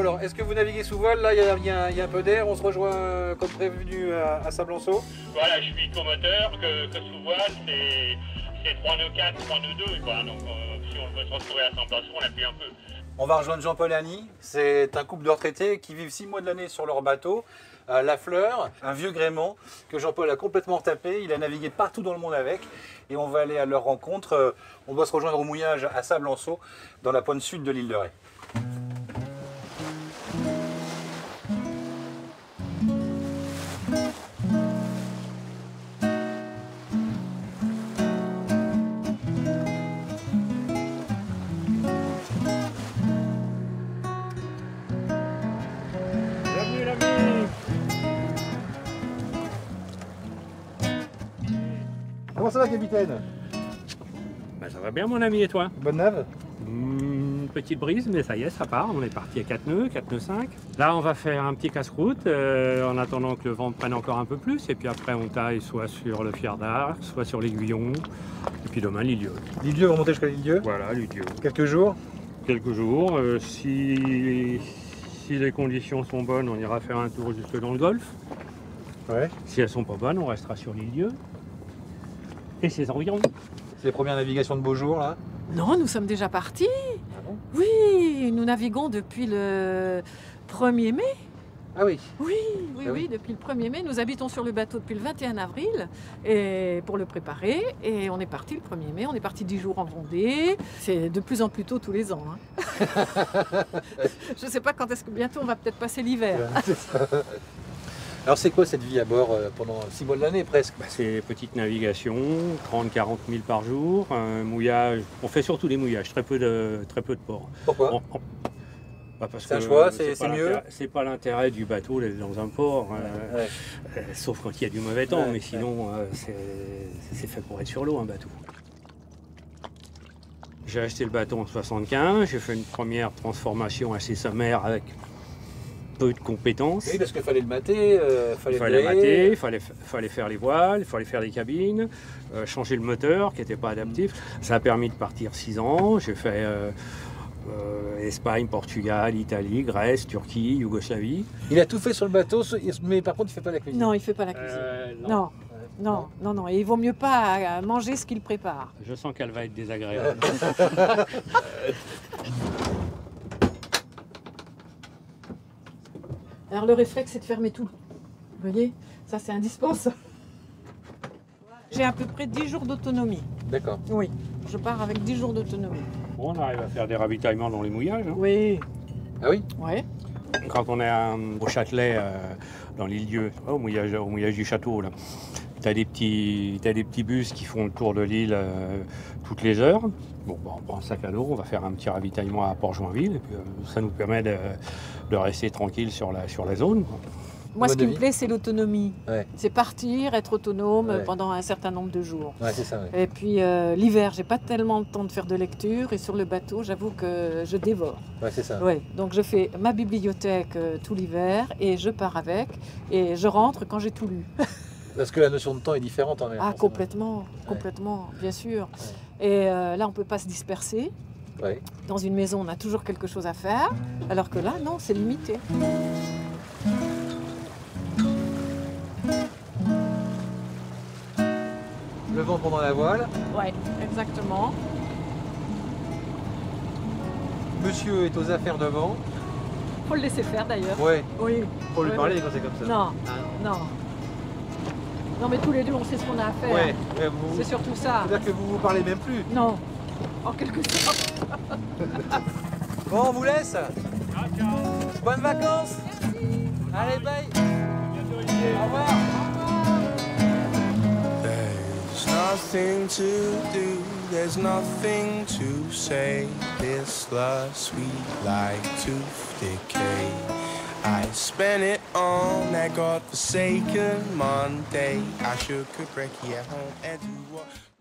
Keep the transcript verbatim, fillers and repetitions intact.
alors, est-ce que vous naviguez sous voile? Là, il y, y, y a un peu d'air, on se rejoint euh, comme prévenu à, à Sablanceau. Voilà, je suis comoteur, que, que sous voile, c'est trois nœuds quatre, trois nœuds deux, quoi. Donc, euh, si on veut se retrouver à Sablanceau, on appuie un peu. On va rejoindre Jean-Paul et Annie. C'est un couple de retraités qui vivent six mois de l'année sur leur bateau, à La Fleur, un vieux gréement que Jean-Paul a complètement retapé. Il a navigué partout dans le monde avec. Et on va aller à leur rencontre. On doit se rejoindre au mouillage à Sablanceau, dans la pointe sud de l'île de Ré. Comment ça va, capitaine? Ben, ça va bien, mon ami, et toi? Bonne nave? Mmh, petite brise, mais ça y est, ça part. On est parti à quatre nœuds, quatre nœuds cinq. Là, on va faire un petit casse-croûte euh, en attendant que le vent prenne encore un peu plus. Et puis après, on taille soit sur le fier d'arc, soit sur l'aiguillon. Et puis demain, l'Ilieu. L'Ilieu, on monte jusqu'à l'Ilieu? Voilà, l'Ilieu. Quelques jours? Quelques jours. Euh, si, si les conditions sont bonnes, on ira faire un tour jusque dans le golfe. Ouais. Si elles sont pas bonnes, on restera sur l'Ilieu et ses environs. C'est les premières navigations de beaux jours, là? Non, nous sommes déjà partis. Ah bon? Oui, nous naviguons depuis le premier mai. Ah oui? Oui, oui, Ah oui. oui, depuis le premier mai. Nous habitons sur le bateau depuis le vingt et un avril et pour le préparer. Et on est parti le premier mai. On est parti dix jours en Vendée. C'est de plus en plus tôt tous les ans. Hein. Je ne sais pas quand est-ce que bientôt on va peut-être passer l'hiver. Alors c'est quoi cette vie à bord euh, pendant six mois de l'année presque? Bah, c'est petite navigation, trente à quarante mille par jour, un mouillage. On fait surtout des mouillages, très peu de, très peu de ports. Pourquoi? On- on- bah, parce C'est un que choix, c'est- pas c'est mieux. l'intérêt- C'est pas l'intérêt du bateau d'être dans un port, euh, Ouais. euh, sauf quand il y a du mauvais temps, Ouais, mais sinon euh, c'est c'est fait pour être sur l'eau un bateau. J'ai acheté le bateau en soixante-quinze, j'ai fait une première transformation assez sommaire avec peu de compétences. Oui, parce qu'il fallait le mater, euh, fallait Il fallait le mater, il fallait, fallait faire les voiles, il fallait faire les cabines, euh, changer le moteur qui n'était pas adaptif. Ça a permis de partir six ans. J'ai fait euh, euh, Espagne, Portugal, Italie, Grèce, Turquie, Yougoslavie. Il a tout fait sur le bateau, mais par contre il ne fait pas la cuisine. Non, il ne fait pas la cuisine. Euh, non. Non, non, non. Et il vaut mieux pas manger ce qu'il prépare. Je sens qu'elle va être désagréable. Alors le réflexe, c'est de fermer tout. Vous voyez, ça c'est indispensable. J'ai à peu près dix jours d'autonomie. D'accord. Oui, je pars avec dix jours d'autonomie. Bon, on arrive à faire des ravitaillements dans les mouillages. Hein. Oui. Ah oui? Ouais. Quand on est à- au Châtelet, euh, dans l'île-dieu, au mouillage, au mouillage du château, là, tu as des petits, t'as des petits bus qui font le tour de l'île euh, toutes les heures. Bon, bah, on prend un sac à dos, on va faire un petit ravitaillement à Port-Joinville. Et puis, euh, ça nous permet de, de rester tranquille sur la, sur la zone. Moi, ce Mode qui de me vie. plaît, c'est l'autonomie. Ouais. C'est partir, être autonome Ouais. pendant un certain nombre de jours. Ouais, c'est ça. Ouais. Et puis euh, l'hiver, j'ai pas tellement le temps de faire de lecture. Et sur le bateau, j'avoue que je dévore. Ouais, c'est ça. Ouais. Donc je fais ma bibliothèque euh, tout l'hiver et je pars avec. Et je rentre quand j'ai tout lu. Parce que la notion de temps est différente en mer. Ah, forcément. complètement, complètement, bien sûr. Et euh, là, on peut pas se disperser. Ouais. Dans une maison, on a toujours quelque chose à faire. Alors que là, non, c'est limité. Le vent pendant la voile. Ouais, exactement. Monsieur est aux affaires devant. Faut le laisser faire d'ailleurs. Ouais. Oui. Faut lui Ouais, parler ouais. quand c'est comme ça. Non, Ah. non. Non, mais tous les deux, on sait ce qu'on a à faire. Ouais. ouais, vous... C'est surtout ça. C'est-à-dire que vous vous parlez même plus. Non, en quelque sorte. Bon, on vous laisse. Bonnes vacances. Allez, bye. Au revoir. There's nothing to do, there's nothing to say. This love sweet like tooth decay. I spent it on that godforsaken Monday. I should could break at home and do what